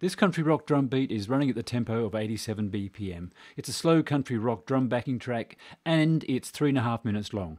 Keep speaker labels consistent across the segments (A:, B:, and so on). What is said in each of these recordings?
A: This country rock drum beat is running at the tempo of 87 BPM. It's a slow country rock drum backing track and it's 3.5 minutes long.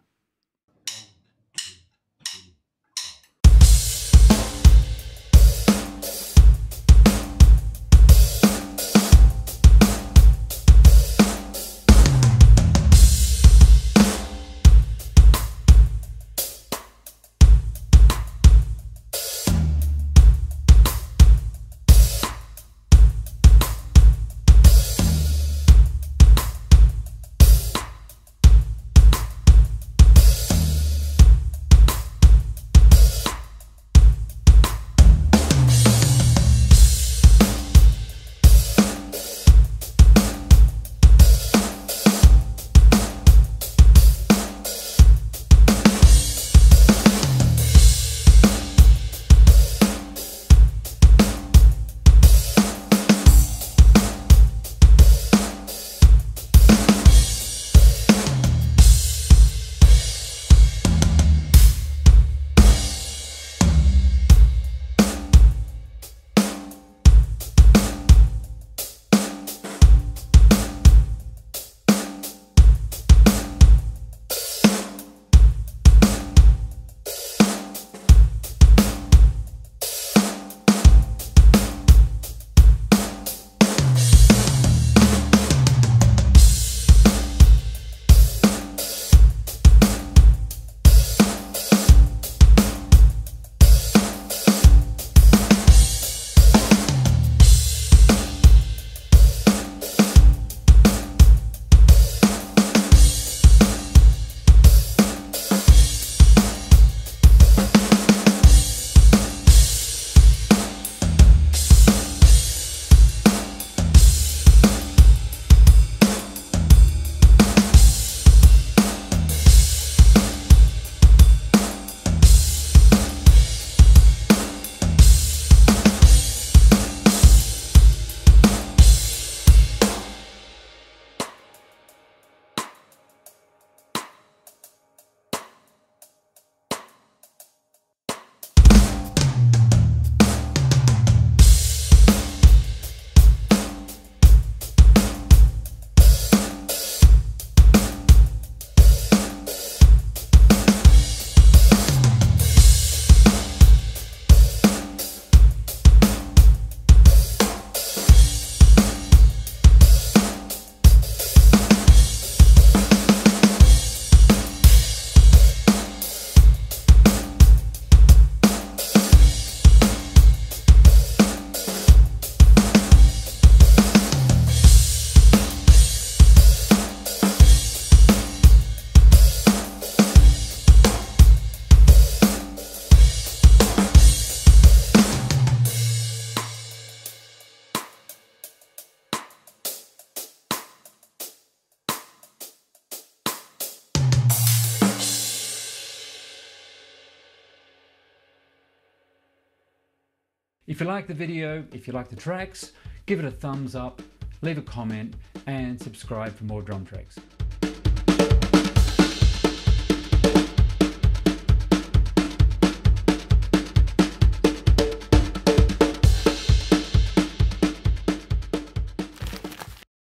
A: If you like the video, if you like the tracks, give it a thumbs up, leave a comment and subscribe for more drum tracks.